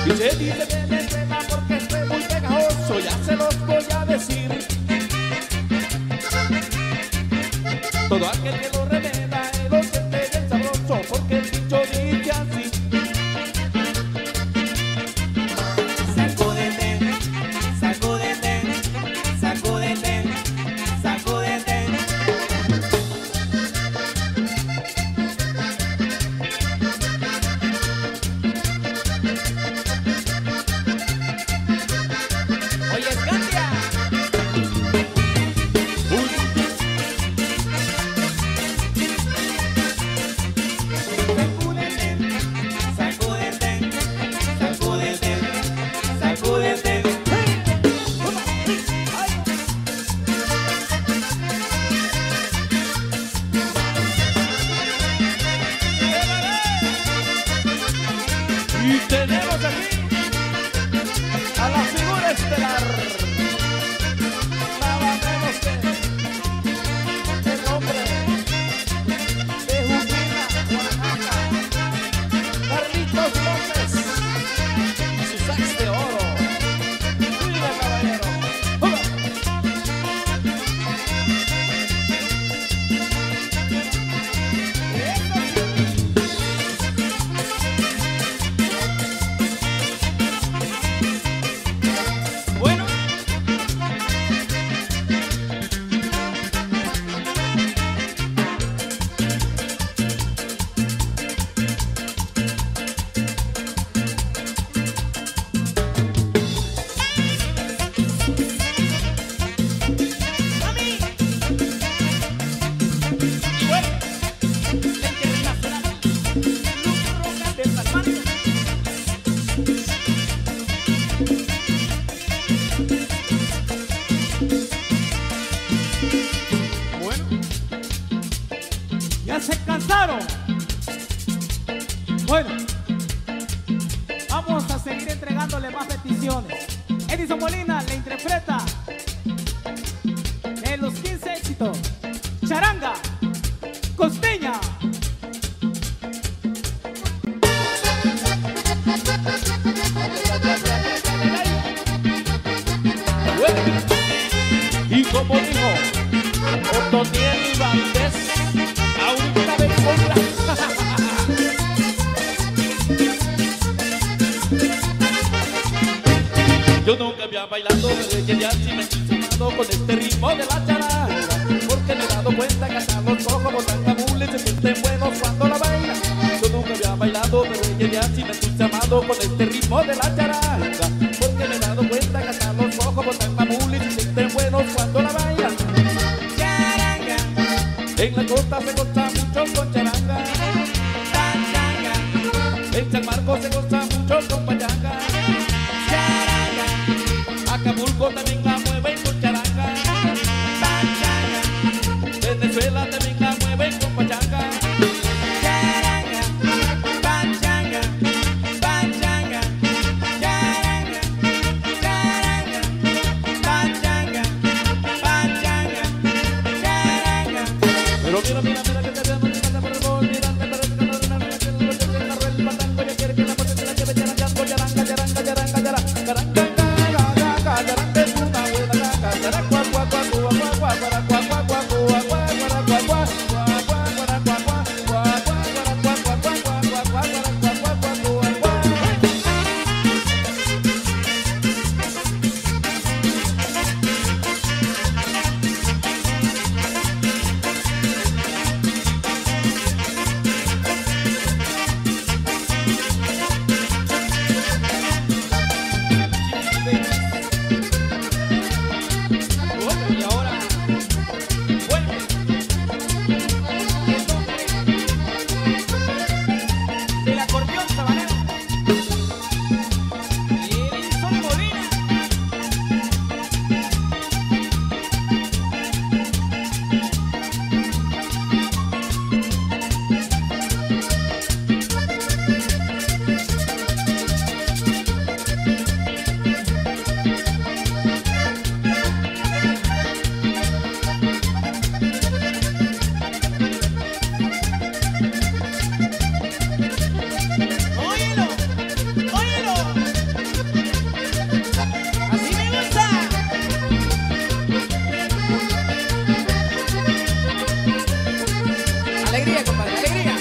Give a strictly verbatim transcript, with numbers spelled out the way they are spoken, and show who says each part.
Speaker 1: Y se dice que me enreda porque estoy muy pegajoso, ya se los voy a decir. Todo aquel que lo remeda, él lo siente bien sabroso, porque el dicho dice así.
Speaker 2: Sacúdete, sacúdete, sacúdete, sacúdete. Oye, Scandia. Sacúdete, sacúdete, sacúdete, sacúdete.
Speaker 1: Y tenemos aquí a la figura estelar, nada menos que el hombre de Juquila, Oaxaca, Carlitos López, y su sax de oro. Mira, caballero. ¡Hola!
Speaker 2: Bueno, mami. Y bueno, la internacional Luz Roja de San Marcos.
Speaker 1: Bueno, ya se cansaron.
Speaker 3: Bueno, vamos a seguir entregándole más peticiones. Edison Molina le interpreta de los quince éxitos Charanga Costeña.
Speaker 1: Y como dijo Otoniel Valdés, ahorita me compra. Yo nunca había bailado desde ya si me he entusiasmado con este ritmo de la charanga, porque me he dado cuenta que hasta los ojos botangamules se sienten buenos cuando la bailan. Yo nunca había bailado desde ya si me he entusiasmado con este ritmo de la charanga, porque me he dado cuenta que hasta los ojos botangamules se sienten buenos cuando la bailan.
Speaker 2: Charanga,
Speaker 1: En la costa se goza mucho con charanga,
Speaker 2: pachanga,
Speaker 1: en San Marcos se goza mucho con pachanga,
Speaker 2: charanga,
Speaker 1: Acapulco también la mueven con charanga,
Speaker 2: pachanga,
Speaker 1: Venezuela también la mueven con pachanga.
Speaker 2: charanga, pachanga, pachanga, charanga, charanga, pachanga, pachanga, charanga.
Speaker 1: Pero mira, mira, mira que te veo, no te pasa por el gol, mira, me parece que no es una noche, no te el carro, el patango, ya quiere que la muerte se la lleve charangando, charanga.
Speaker 2: ¡Alegría!